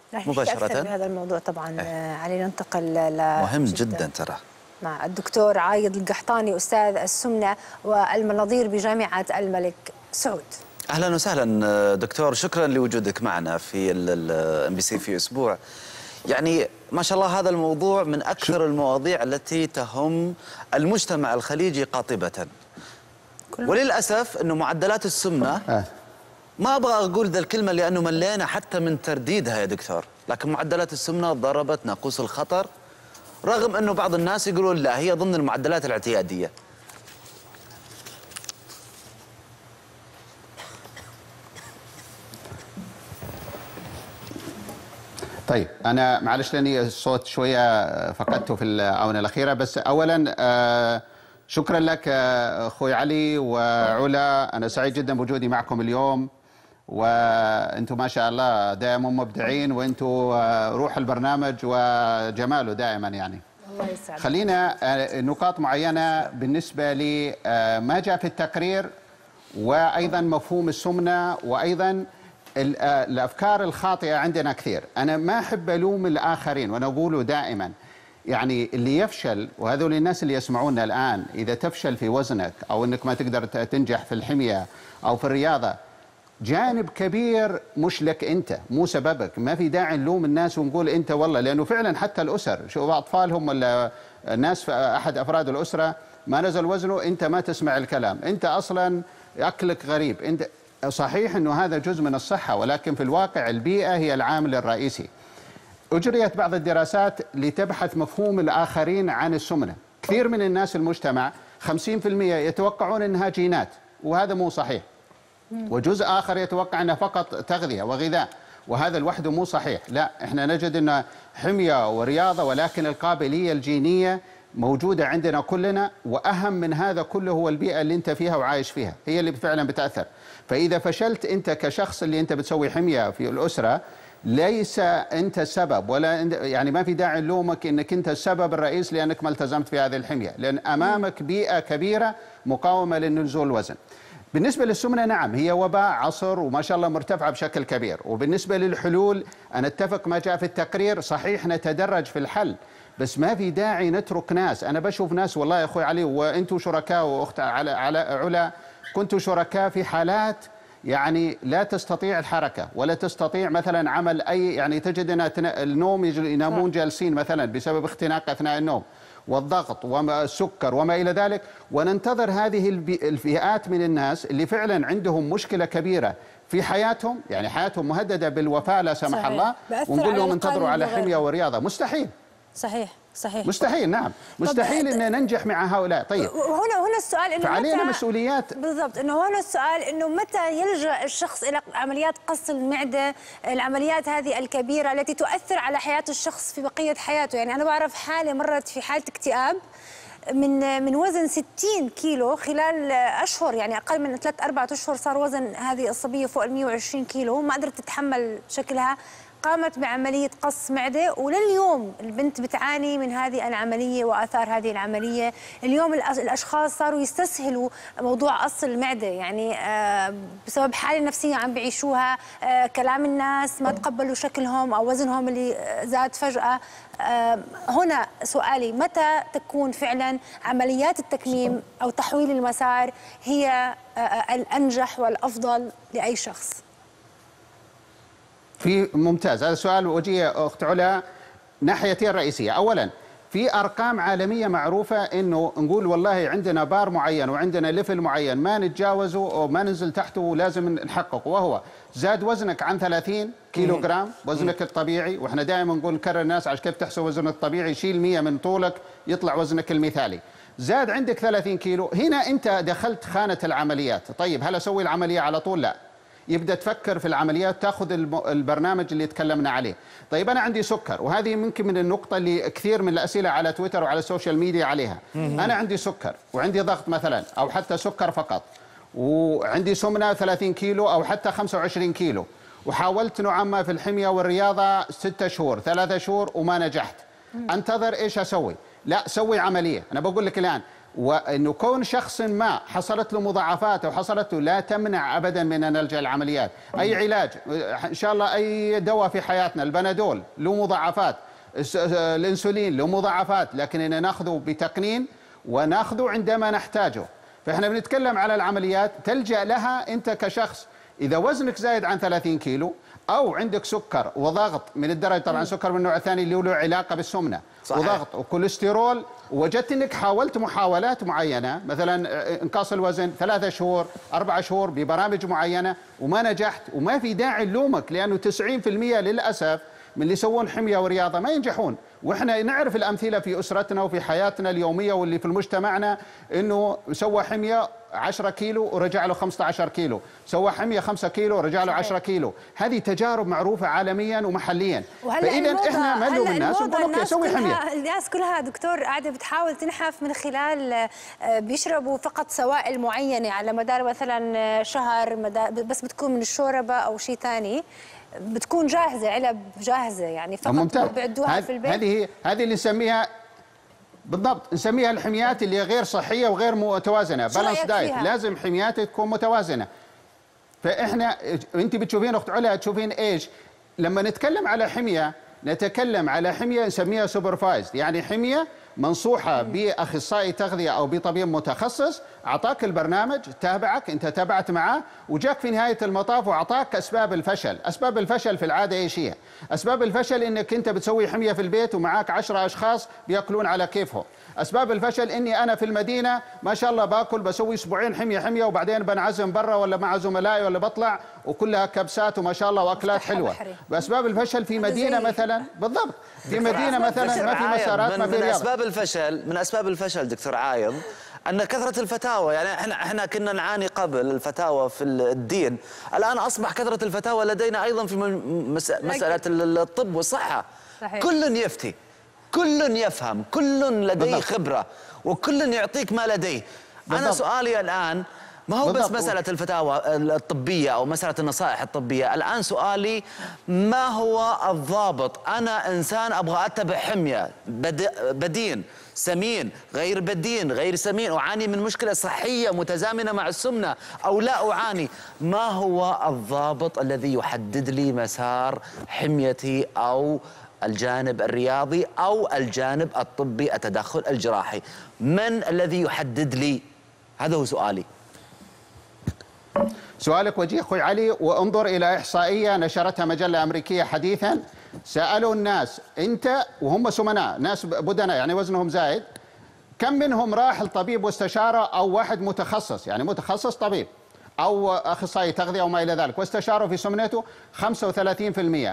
مباشرة. في هذا الموضوع طبعا علينا ننتقل مهم جدا ترى مع الدكتور عايض القحطاني أستاذ السمنة والمناظير بجامعة الملك سعود. أهلا وسهلا دكتور، شكرا لوجودك معنا في MBC في أسبوع. يعني ما شاء الله هذا الموضوع من أكثر المواضيع التي تهم المجتمع الخليجي قاطبة، وللأسف أنه معدلات السمنة ما أبغى أقول ذا الكلمة لأنه ملينا حتى من ترديدها يا دكتور، لكن معدلات السمنة ضربت ناقوس الخطر، رغم أنه بعض الناس يقولون لا هي ضمن المعدلات الاعتيادية. طيب أنا معلش لأني الصوت شوية فقدته في الآونة الأخيرة، بس أولا شكرا لك أخوي علي وعلا، أنا سعيد جدا بوجودي معكم اليوم، وأنتم ما شاء الله دائما مبدعين، وأنتم روح البرنامج وجماله دائما يعني. الله يسعدك. خلينا نقاط معينة بالنسبة لي ما جاء في التقرير، وأيضا مفهوم السمنة، وأيضا الأفكار الخاطئة عندنا كثير. أنا ما أحب ألوم الآخرين، وأنا أقوله دائما يعني اللي يفشل، وهذول الناس اللي يسمعونا الآن، إذا تفشل في وزنك أو أنك ما تقدر تنجح في الحمية أو في الرياضة، جانب كبير مش لك أنت، مو سببك. ما في داعي نلوم الناس ونقول أنت والله، لأنه فعلا حتى الأسر شوف أطفالهم ولا الناس، أحد أفراد الأسرة ما نزل وزنه، أنت ما تسمع الكلام، أنت أصلا أكلك غريب. أنت صحيح أنه هذا جزء من الصحة، ولكن في الواقع البيئة هي العامل الرئيسي. أجريت بعض الدراسات لتبحث مفهوم الآخرين عن السمنة. كثير من الناس المجتمع 50% يتوقعون أنها جينات، وهذا مو صحيح، وجزء آخر يتوقع أنها فقط تغذية وغذاء، وهذا لوحده مو صحيح. لا، إحنا نجد أنه حمية ورياضة، ولكن القابلية الجينية موجودة عندنا كلنا، وأهم من هذا كله هو البيئة اللي أنت فيها وعايش فيها، هي اللي فعلا بتأثر. فإذا فشلت أنت كشخص اللي أنت بتسوي حمية في الأسرة، ليس أنت السبب، ولا يعني ما في داعي نلومك أنك أنت السبب الرئيس لأنك ما التزمت في هذه الحمية، لأن أمامك بيئة كبيرة مقاومة لنزول الوزن. بالنسبة للسمنة نعم هي وباء عصر، وما شاء الله مرتفعة بشكل كبير. وبالنسبة للحلول أنا أتفق ما جاء في التقرير، صحيح نتدرج في الحل، بس ما في داعي نترك ناس. أنا بشوف ناس والله يا أخوي علي، وأنتوا شركاء، وأخت على علا كنتوا شركاء في حالات يعني لا تستطيع الحركة ولا تستطيع مثلا عمل أي، يعني تجد أن النوم ينامون جالسين مثلا بسبب اختناق أثناء النوم، والضغط والسكر وما إلى ذلك. وننتظر هذه الفئات من الناس اللي فعلا عندهم مشكلة كبيرة في حياتهم، يعني حياتهم مهددة بالوفاة لا سمح الله، ونقول لهم انتظروا على حمية ورياضة. مستحيل. صحيح مستحيل. نعم مستحيل ان ننجح مع هؤلاء. طيب هنا السؤال انه فعلينا مسؤوليات. بالضبط، انه هنا السؤال انه متى يلجأ الشخص الى عمليات قص المعده، العمليات هذه الكبيره التي تؤثر على حياه الشخص في بقيه حياته. يعني انا بعرف حاله مرت في حاله اكتئاب من وزن 60 كيلو خلال اشهر، يعني اقل من 3-4 اشهر صار وزن هذه الصبيه فوق ال 120 كيلو، ما قدرت تتحمل شكلها، قامت بعملية قص معدة، ولليوم البنت بتعاني من هذه العملية وآثار هذه العملية. اليوم الأشخاص صاروا يستسهلوا موضوع قص المعدة، يعني بسبب حالة نفسية عم بيعيشوها، كلام الناس، ما تقبلوا شكلهم أو وزنهم اللي زاد فجأة. هنا سؤالي، متى تكون فعلا عمليات التكميم أو تحويل المسار هي الأنجح والأفضل لأي شخص؟ في ممتاز، هذا سؤال وجيه أخت علا. ناحيتين رئيسية. أولا في أرقام عالمية معروفة إنه نقول والله عندنا بار معين وعندنا ليفل معين ما نتجاوزه وما ننزل تحته ولازم نحققه، وهو زاد وزنك عن 30 كيلو جرام وزنك الطبيعي، واحنا دائما نقول نكرر الناس عشان كيف تحسب وزنك الطبيعي، شيل 100 من طولك يطلع وزنك المثالي. زاد عندك 30 كيلو، هنا أنت دخلت خانة العمليات. طيب هل أسوي العملية على طول؟ لا، يبدأ تفكر في العمليات، تاخذ البرنامج اللي تكلمنا عليه. طيب أنا عندي سكر، وهذه ممكن من النقطة اللي كثير من الأسئلة على تويتر وعلى السوشيال ميديا عليها. أنا عندي سكر وعندي ضغط مثلا، أو حتى سكر فقط، وعندي سمنة 30 كيلو أو حتى 25 كيلو، وحاولت نوعا ما في الحمية والرياضة 6 شهور 3 شهور وما نجحت. أنتظر إيش أسوي؟ لا، سوي عملية. أنا بقول لك الآن وانه كون شخص ما حصلت له مضاعفات او حصلت له لا تمنع ابدا من ان نلجا العمليات. اي علاج ان شاء الله، اي دواء في حياتنا، البنادول له مضاعفات، الانسولين له مضاعفات، لكن إن ناخذه بتقنين وناخذه عندما نحتاجه. فاحنا بنتكلم على العمليات تلجا لها انت كشخص اذا وزنك زايد عن 30 كيلو او عندك سكر وضغط من الدرجه، طبعا سكر من النوع الثاني اللي له علاقه بالسمنه، صحيح. وضغط وكوليسترول، وجدت انك حاولت محاولات معينه مثلا انقاص الوزن 3 شهور 4 شهور ببرامج معينه وما نجحت، وما في داعي نلومك، لانه 90% للاسف من اللي يسوون حميه ورياضه ما ينجحون. واحنا نعرف الامثله في اسرتنا وفي حياتنا اليوميه واللي في مجتمعنا، انه سوى حميه 10 كيلو ورجع له 15 كيلو، سوى حميه 5 كيلو ورجع له 10 كيلو. هذه تجارب معروفه عالميا ومحليا. فاذا احنا ما نلوم الناس ونقول اوكي سوي حميه. الناس كلها دكتور قاعده بتحاول تنحف من خلال بيشربوا فقط سوائل معينه على مدار مثلا شهر، بس بتكون من الشوربه او شيء ثاني، بتكون جاهزه، علب جاهزه يعني فقط بيعدوها في البيت. هذه اللي نسميها بالضبط، نسميها الحميات اللي غير صحيه وغير متوازنه، بالانس دايت. لازم حمياتك تكون متوازنه. فاحنا انت بتشوفين اخت علا، تشوفين ايش لما نتكلم على حميه؟ نتكلم على حميه نسميها سوبرفايزد، يعني حميه منصوحه باخصائي تغذيه او بطبيب متخصص، اعطاك البرنامج، تابعك، انت تابعت معاه، وجاك في نهايه المطاف واعطاك اسباب الفشل. اسباب الفشل في العاده ايش هي؟ اسباب الفشل انك انت بتسوي حميه في البيت ومعاك 10 اشخاص بياكلون على كيفهم. اسباب الفشل اني انا في المدينه ما شاء الله باكل، بسوي اسبوعين حميه وبعدين بنعزم برا ولا مع زملائي ولا بطلع وكلها كبسات وما شاء الله واكلات حلوه. باسباب الفشل في مدينه مثلا، بالضبط، في مدينه مثلا ما في مسارات، ما في رياضه. من اسباب الفشل دكتور عايض ان كثره الفتاوى. يعني احنا كنا نعاني قبل الفتاوى في الدين، الان اصبح كثره الفتاوى لدينا ايضا في مساله الطب والصحه. صحيح. كل يفتي، كل يفهم، كل لديه خبره، وكل يعطيك ما لديه. انا سؤالي الان ما هو بس مسألة الفتاوى الطبية أو مسألة النصائح الطبية، الآن سؤالي ما هو الضابط؟ أنا إنسان أبغى أتبع حمية، بدين، سمين، غير بدين، غير سمين، أعاني من مشكلة صحية متزامنة مع السمنة أو لا أعاني، ما هو الضابط الذي يحدد لي مسار حميتي أو الجانب الرياضي أو الجانب الطبي، التدخل الجراحي؟ من الذي يحدد لي؟ هذا هو سؤالي. سؤالك وجيه اخوي علي، وانظر الى احصائيه نشرتها مجله امريكيه حديثا، سالوا الناس انت وهم سمناء، ناس بدناء يعني وزنهم زايد، كم منهم راح لطبيب واستشاره او واحد متخصص، يعني متخصص طبيب او اخصائي تغذيه وما الى ذلك، واستشاروا في سمنته؟ 35%.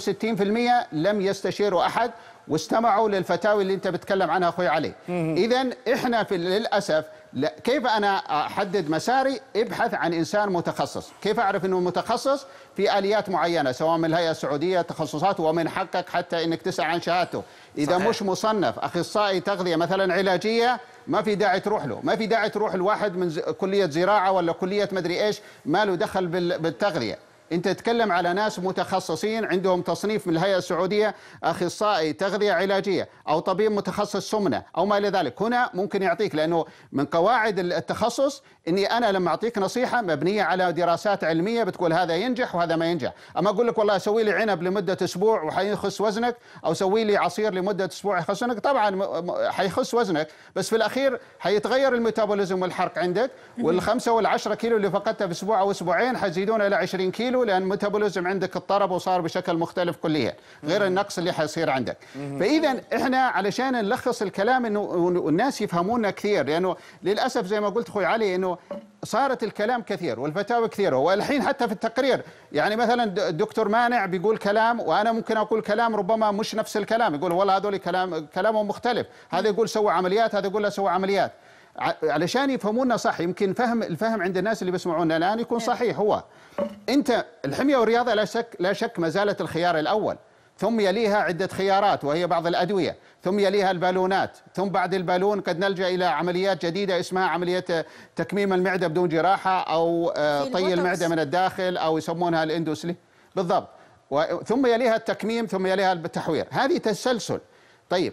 65% لم يستشيروا احد واستمعوا للفتاوي اللي انت بتتكلم عنها اخوي علي. اذا احنا للاسف كيف انا احدد مساري؟ ابحث عن انسان متخصص. كيف اعرف انه متخصص؟ في اليات معينه سواء من الهيئه السعوديه تخصصات، ومن حقك حتى انك تسال عن شهادته. اذا صحيح. مش مصنف اخصائي تغذيه مثلا علاجيه، ما في داعي تروح له، ما في داعي تروح لواحد من كليه زراعه ولا كليه مدري ايش ما له دخل بالتغذيه. انت تتكلم على ناس متخصصين عندهم تصنيف من الهيئه السعوديه اخصائي تغذيه علاجيه او طبيب متخصص سمنه او ما الى ذلك. هنا ممكن يعطيك، لانه من قواعد التخصص اني انا لما اعطيك نصيحه مبنيه على دراسات علميه بتقول هذا ينجح وهذا ما ينجح. اما اقول لك والله سوي لي عنب لمده اسبوع وحيخس وزنك، او سوي لي عصير لمده اسبوع يخس وزنك، طبعا حيخس وزنك، بس في الاخير حيتغير الميتابوليزم والحرق عندك، وال5 وال10 كيلو اللي فقدتها في اسبوع او اسبوعين حيزيدون الى 20 كيلو، لان الميتابوليزم عندك اضطرب وصار بشكل مختلف كليا، غير النقص اللي حيصير عندك. فاذا احنا علشان نلخص الكلام انه الناس يفهمونا كثير، لانه للاسف زي ما قلت اخوي علي انه صارت الكلام كثير والفتاوى كثيره، والحين حتى في التقرير يعني مثلا الدكتور مانع بيقول كلام وانا ممكن اقول كلام ربما مش نفس الكلام، يقول والله هذول كلامهم مختلف، هذا يقول سوى عمليات، هذا يقول لا سوى عمليات، علشان يفهمونا صح. يمكن الفهم عند الناس اللي بيسمعونا الان يكون صحيح. هو انت الحميه والرياضه لا شك ما زالت الخيار الاول، ثم يليها عده خيارات وهي بعض الادويه، ثم يليها البالونات، ثم بعد البالون قد نلجا الى عمليات جديده اسمها عمليه تكميم المعده بدون جراحه او طي المعده من الداخل او يسمونها الاندوسلي بالضبط، ثم يليها التكميم، ثم يليها التحوير. هذه تسلسل. طيب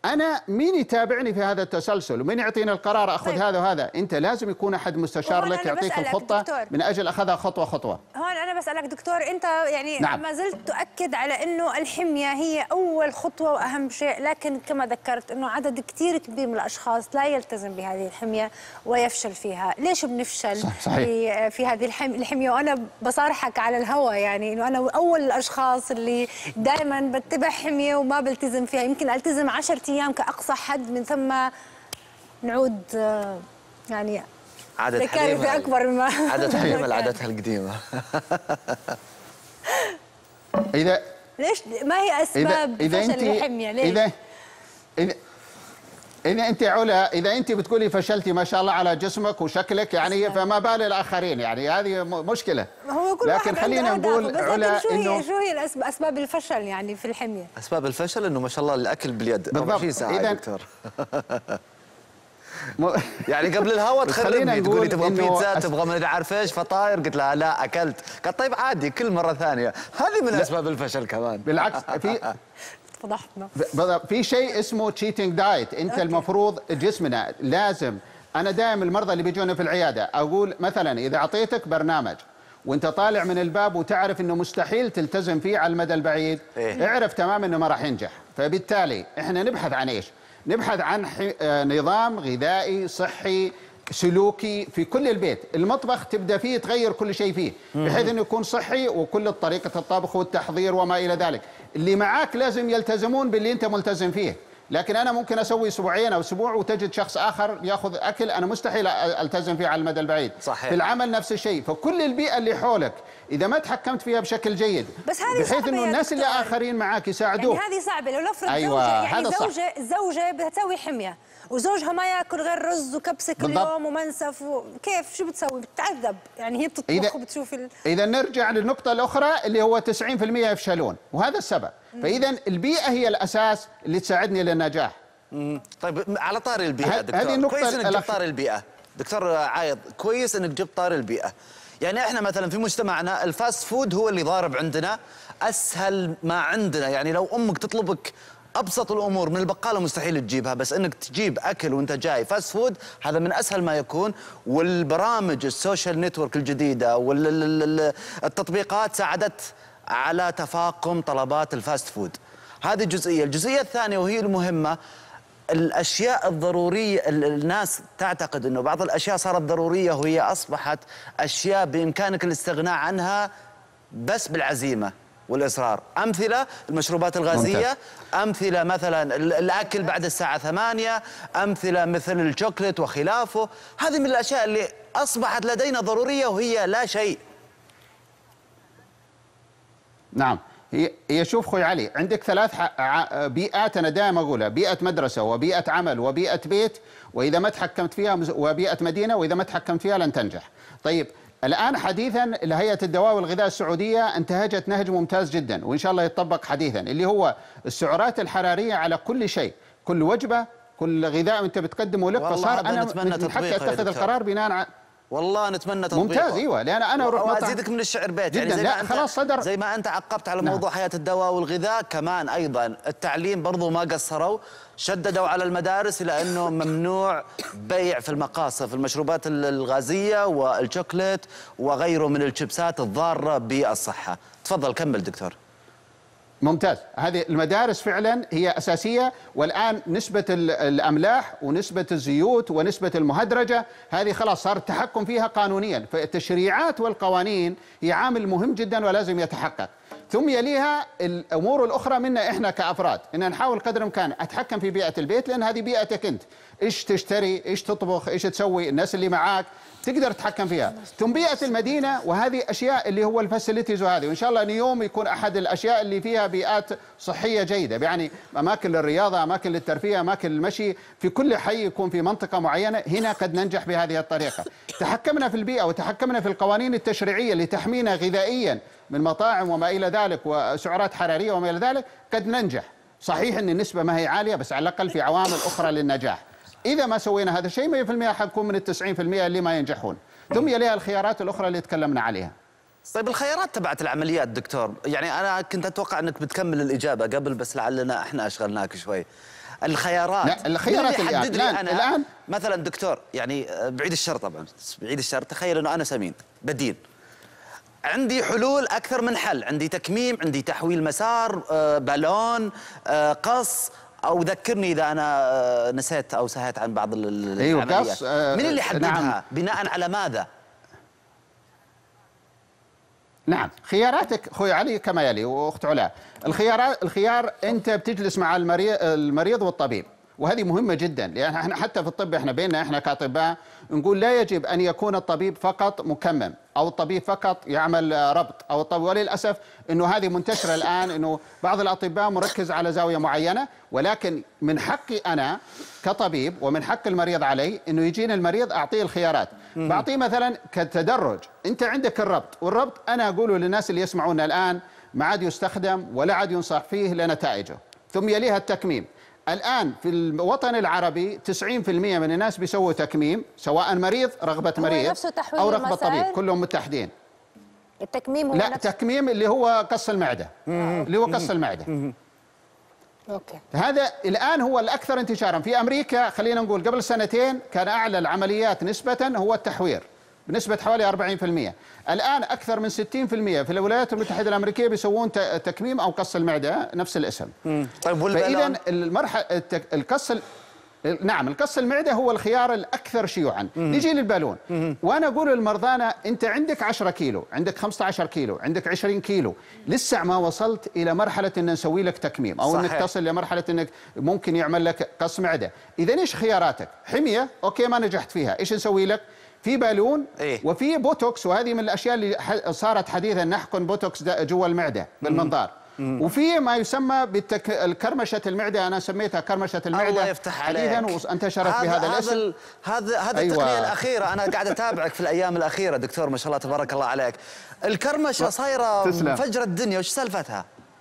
انا مين يتابعني في هذا التسلسل ومين يعطيني القرار اخذ طيب. هذا وهذا؟ انت لازم يكون احد مستشار وهون لك أنا يعطيك بسألك الخطه دكتور. من اجل اخذها خطوه خطوه. هون أنا بسألك دكتور، أنت يعني نعم. ما زلت تؤكد على أنه الحمية هي أول خطوة وأهم شيء، لكن كما ذكرت أنه عدد كثير كبير من الأشخاص لا يلتزم بهذه الحمية ويفشل فيها. ليش بنفشل صحيح. في هذه الحمية؟ وأنا بصارحك على الهوى، يعني أنه أنا أول الأشخاص اللي دائما بتبع حمية وما بلتزم فيها. يمكن ألتزم 10 أيام كأقصى حد، من ثم نعود يعني عادة لكارثة حليمة أكبر مما عادة حليمة لعادتها القديمة. اذا ليش ما هي أسباب فشل الحمية؟ ليش؟ إذا أنت علا، إذا أنت بتقولي فشلتي ما شاء الله على جسمك وشكلك يعني، فما بال الآخرين، يعني هذه مشكلة. هو كل لكن خلينا نقول علا إنه شو هي أسباب الفشل يعني في الحمية؟ أسباب الفشل إنه ما شاء الله الأكل باليد 24 ساعة يا دكتور. يعني قبل الهوا تخربني، تقولي تبغى بيتزا، تبغى ما عارف ايش، فطاير، قلت لها لا اكلت، قالت طيب عادي كل مره ثانيه. هذه من اسباب الفشل كمان. بالعكس، فضحتنا. في شيء اسمه تشيتنج دايت. انت المفروض جسمنا لازم، انا دائما المرضى اللي بيجونا في العياده اقول مثلا اذا اعطيتك برنامج وانت طالع من الباب وتعرف انه مستحيل تلتزم فيه على المدى البعيد، اعرف تماما انه ما راح ينجح. فبالتالي احنا نبحث عن ايش؟ نبحث عن نظام غذائي صحي سلوكي في كل البيت. المطبخ تبدا فيه تغير كل شيء فيه بحيث انه يكون صحي، وكل طريقه الطبخ والتحضير وما الى ذلك. اللي معاك لازم يلتزمون باللي انت ملتزم فيه. لكن انا ممكن اسوي اسبوعين او اسبوع وتجد شخص اخر ياخذ اكل انا مستحيل التزم فيه على المدى البعيد. صحيح. في العمل نفس الشيء. فكل البيئه اللي حولك اذا ما تحكمت فيها بشكل جيد، بس هذه بحيث انه الناس اللي اخرين معاك يساعدوك. يعني هذه صعبه. لو نفرض أيوة، يعني زوجه بتسوي حميه وزوجها ما ياكل غير رز وكبسه كل يوم ومنسف كيف شو بتسوي؟ بتتعذب. يعني هي بتطبخ وبتشوف اذا نرجع للنقطه الاخرى اللي هو 90% يفشلون، وهذا السبب. فاذا البيئه هي الاساس اللي تساعدني للنجاح. طيب على طاري البيئه دكتور، هذه النقطة كويس انك جبت طاري البيئه. دكتور عايض، كويس انك جبت طاري البيئه. يعني احنا مثلا في مجتمعنا الفاست فود هو اللي ضارب عندنا، اسهل ما عندنا. يعني لو امك تطلبك ابسط الامور من البقاله مستحيل تجيبها، بس انك تجيب اكل وانت جاي فاست فود هذا من اسهل ما يكون. والبرامج السوشيال نتورك الجديده والتطبيقات ساعدت على تفاقم طلبات الفاست فود. هذه جزئيه. الجزئيه الثانيه وهي المهمه، الاشياء الضروريه. الناس تعتقد انه بعض الاشياء صارت ضروريه وهي اصبحت اشياء بامكانك الاستغناء عنها بس بالعزيمه والاصرار. امثله المشروبات الغازيه، امثله مثلا الاكل بعد الساعه 8، امثله مثل الشوكليت وخلافه. هذه من الاشياء اللي اصبحت لدينا ضروريه وهي لا شيء. نعم. هي شوف اخوي علي، عندك ثلاث بيئات انا دائما اقولها: بيئه مدرسه وبيئه عمل وبيئه بيت، واذا ما تحكمت فيها، وبيئه مدينه واذا ما تحكمت فيها لن تنجح. طيب الان حديثا هيئه الدواء والغذاء السعوديه انتهجت نهج ممتاز جدا وان شاء الله يتطبق حديثا، اللي هو السعرات الحراريه على كل شيء، كل وجبه، كل غذاء انت بتقدمه لك. فصار انا من حقي اتخذ القرار بناء على والله نتمنى تطبيقه. ممتاز. ايوه، لان انا اروح وازيدك من الشعر بيت. يعني زي ما انت عقبت على موضوع هيئه الدواء والغذاء، كمان ايضا التعليم برضو ما قصروا، شددوا على المدارس الى انه ممنوع بيع في المقاصف المشروبات الغازيه والشوكليت وغيره من الشيبسات الضاره بالصحه. تفضل كمل دكتور. ممتاز. هذه المدارس فعلا هي أساسية. والآن نسبة الأملاح ونسبة الزيوت ونسبة المهدرجة هذه خلاص صار التحكم فيها قانونيا. فالتشريعات والقوانين هي عامل مهم جدا ولازم يتحقق. ثم يليها الأمور الأخرى منا إحنا كأفراد، إن نحاول قدر الإمكان أتحكم في بيئة البيت، لأن هذه بيئتك أنت. إيش تشتري، إيش تطبخ، إيش تسوي، الناس اللي معاك تقدر تتحكم فيها. ثم بيئة المدينة، وهذه أشياء اللي هو الفاسيلتيز، وهذه وإن شاء الله اليوم يكون أحد الأشياء اللي فيها بيئات صحية جيدة، يعني أماكن للرياضة، أماكن للترفيه، أماكن للمشي، في كل حي يكون في منطقة معينة. هنا قد ننجح بهذه الطريقة. تحكمنا في البيئة وتحكمنا في القوانين التشريعية اللي تحمينا غذائيا من مطاعم وما إلى ذلك وسعرات حرارية وما إلى ذلك، قد ننجح. صحيح أن النسبة ما هي عالية، بس على الأقل في عوامل أخرى للنجاح. إذا ما سوينا هذا الشيء 100% حنكون من 90% اللي ما ينجحون. ثم يليها الخيارات الأخرى اللي تكلمنا عليها. طيب الخيارات تبعت العمليات دكتور، يعني انا كنت اتوقع انك بتكمل الاجابه قبل، بس لعلنا احنا اشغلناك شوي. الخيارات، لا الخيارات اللي يحدد لي انا الآن مثلا دكتور، يعني بعيد الشر طبعا، بعيد الشر، تخيل انه انا سمين بدين، عندي حلول اكثر من حل، عندي تكميم، عندي تحويل مسار، بالون، قص، او ذكرني اذا انا نسيت او سهيت عن بعض العمليات. قص، من اللي يحددها؟ نعم. بناء على ماذا؟ نعم، خياراتك اخوي علي كما يلي واخت علا. الخيار انت بتجلس مع المريض والطبيب، وهذه مهمه جدا، لان احنا حتى في الطب احنا بيننا احنا كاطباء نقول لا يجب ان يكون الطبيب فقط مكمم او الطبيب فقط يعمل ربط او الطبيب، وللاسف انه هذه منتشره الان، انه بعض الاطباء مركز على زاويه معينه، ولكن من حقي انا كطبيب ومن حق المريض علي انه يجيني المريض اعطيه الخيارات. بعطيه مثلا كتدرج، انت عندك الربط، والربط انا اقوله للناس اللي يسمعونا الان ما عاد يستخدم ولا عاد ينصح فيه لنتائجه. ثم يليها التكميم. الآن في الوطن العربي 90% من الناس بيسووا تكميم، سواء مريض رغبة مريض أو رغبة طبيب، كلهم متحدين. التكميم هو لا التكميم اللي هو قص المعدة، اللي هو قص المعدة. أوكي. هذا الآن هو الأكثر انتشارا. في أمريكا خلينا نقول قبل سنتين كان أعلى العمليات نسبة هو التحوير بنسبة حوالي 40%. الآن أكثر من 60% في الولايات المتحدة الأمريكية بيسوون تكميم أو قص المعدة نفس الاسم. طيب فإذا المرحلة القص نعم القص المعدة هو الخيار الأكثر شيوعا. نجي للبالون، وأنا أقول لمرضانا أنت عندك 10 كيلو، عندك 15 كيلو، عندك 20 كيلو، لسه ما وصلت إلى مرحلة أن نسوي لك تكميم أو صحيح. أنك تصل لمرحلة أنك ممكن يعمل لك قص معدة. إذا إيش خياراتك؟ حمية، أوكي ما نجحت فيها، إيش نسوي لك؟ في بالون وفي بوتوكس، وهذه من الاشياء اللي صارت حديثا، نحقن بوتوكس جوا المعده بالمنظار. وفي ما يسمى بالكرمشه المعده، انا سميتها كرمشه المعده. الله يفتح عليك. حديثا وانتشرت بهذا الاسم. هذا أيوة. التقنيه الاخيره انا قاعد اتابعك في الايام الاخيره دكتور، ما شاء الله تبارك الله عليك. الكرمشه صايره مفجره الدنيا، وش سالفتها؟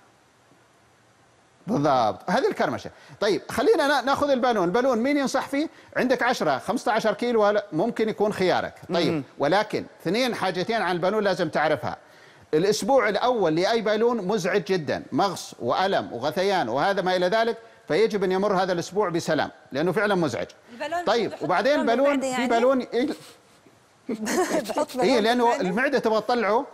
بالضبط، هذه الكرمشه. طيب خلينا ناخذ البالون. البالون مين ينصح فيه؟ عندك 10 15 كيلو ممكن يكون خيارك. طيب ولكن حاجتين عن البالون لازم تعرفها. الاسبوع الاول لاي بالون مزعج جدا، مغص والم وغثيان وهذا ما الى ذلك، فيجب ان يمر هذا الاسبوع بسلام لانه فعلا مزعج. طيب وبعدين البالون يعني؟ في بالون اي لانه المعده تبغى تطلعه.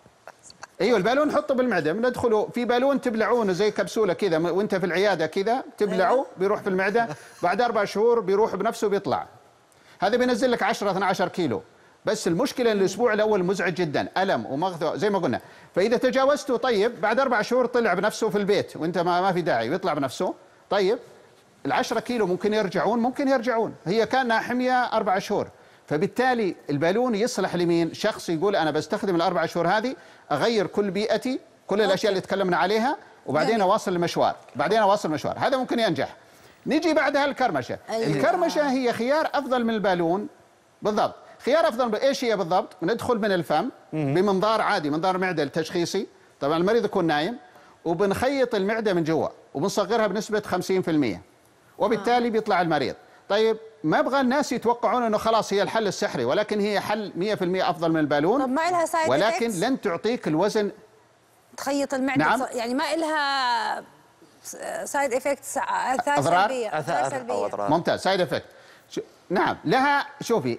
ايوه البالون نحطه بالمعده، بندخله في بالون تبلعونه زي كبسوله كذا وانت في العياده كذا تبلعه، بيروح في المعده، بعد 4 شهور بيروح بنفسه بيطلع. هذا بينزل لك 10 12 كيلو. بس المشكله ان الاسبوع الاول مزعج جدا، الم ومغث زي ما قلنا، فاذا تجاوزته طيب بعد 4 شهور طلع بنفسه في البيت وانت ما في داعي بيطلع بنفسه. طيب ال10 كيلو ممكن يرجعون، هي كانها حميه 4 شهور. فبالتالي البالون يصلح لمين؟ شخص يقول انا بستخدم ال4 شهور هذه اغير كل بيئتي، كل الاشياء اللي تكلمنا عليها، وبعدين اواصل المشوار، هذا ممكن ينجح. نجي بعدها الكرمشه. الكرمشه هي خيار افضل من البالون. بالضبط، خيار افضل. ايش هي بالضبط؟ ندخل من الفم بمنظار عادي، منظار معده التشخيصي، طبعا المريض يكون نايم، وبنخيط المعده من جوا وبنصغرها بنسبه 50%، وبالتالي بيطلع المريض. طيب ما ابغى الناس يتوقعون انه خلاص هي الحل السحري، ولكن هي حل 100% افضل من البالون. طب ما لها سايد ولكن لن تعطيك الوزن. تخيط المعده نعم. يعني ما لها سايد افكتس، اثار سلبيه. ممتاز، سايد افكت. نعم لها. شوفي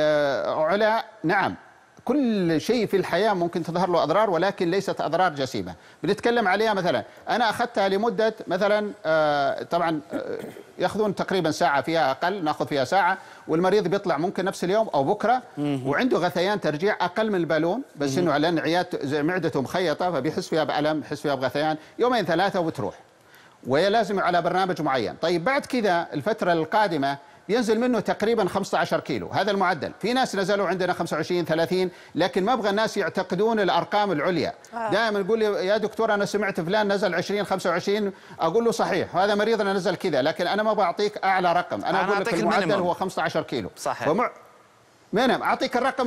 علا، نعم كل شيء في الحياة ممكن تظهر له أضرار، ولكن ليست أضرار جسيمة. بنتكلم عليها مثلا أنا أخذتها لمدة مثلا طبعا يأخذون تقريبا ساعة، فيها أقل نأخذ فيها ساعة، والمريض بيطلع ممكن نفس اليوم أو بكرة وعنده غثيان ترجيع أقل من البالون، بس إنه لأن معدته مخيطة فبيحس فيها بألم، بيحس فيها بغثيان 2 3 وبتروح، وهي لازم على برنامج معين. طيب بعد كذا الفترة القادمة ينزل منه تقريبا 15 كيلو، هذا المعدل. في ناس نزلوا عندنا 25 30، لكن ما ابغى الناس يعتقدون الارقام العليا. دائما يقول لي يا دكتور انا سمعت فلان نزل 20 25، اقول له صحيح هذا مريضنا نزل كذا، لكن انا ما بعطيك اعلى رقم، انا اقول لك المعدل هو 15 كيلو. صحيح. نعم اعطيك الرقم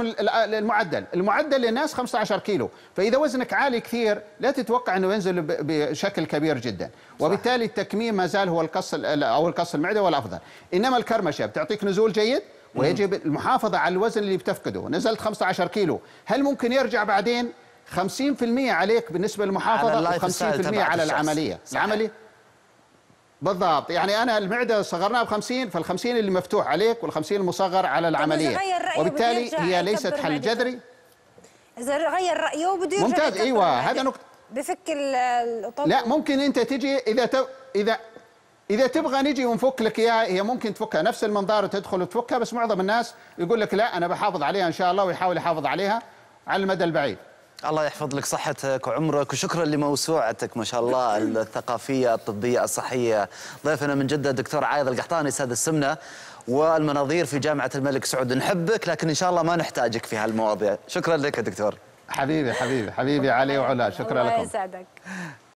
المعدل للناس 15 كيلو، فاذا وزنك عالي كثير لا تتوقع انه ينزل بشكل كبير جدا، وبالتالي التكميم ما زال هو القص المعده هو الافضل. انما الكرمشه بتعطيك نزول جيد، ويجب المحافظه على الوزن اللي بتفقده. نزلت 15 كيلو، هل ممكن يرجع بعدين؟ 50% عليك بالنسبه للمحافظه و50% على العمليه. العمليه بالضبط. يعني انا المعده صغرناها ب50، فال50 اللي مفتوح عليك وال50 المصغر على العمليه، وبالتالي هي ليست حل جذري. اذا غير رايه بده يرجع ممتاز. ايوه هذا نقطه. بفك القطب. لا ممكن انت تجي اذا تبغى نجي ونفك لك اياها، هي ممكن تفكها نفس المنظار تدخل وتفكها، بس معظم الناس يقول لك لا انا بحافظ عليها ان شاء الله، ويحاول يحافظ عليها على المدى البعيد. الله يحفظ لك صحتك وعمرك، وشكرا لموسوعتك ما شاء الله الثقافيه الطبيه الصحيه. ضيفنا من جده الدكتور عايض القحطاني، استاذ السمنه والمناظير في جامعه الملك سعود. نحبك لكن ان شاء الله ما نحتاجك في هالمواضيع. شكرا لك يا دكتور. حبيبي علي وعلا، شكرا لكم. الله يسعدك.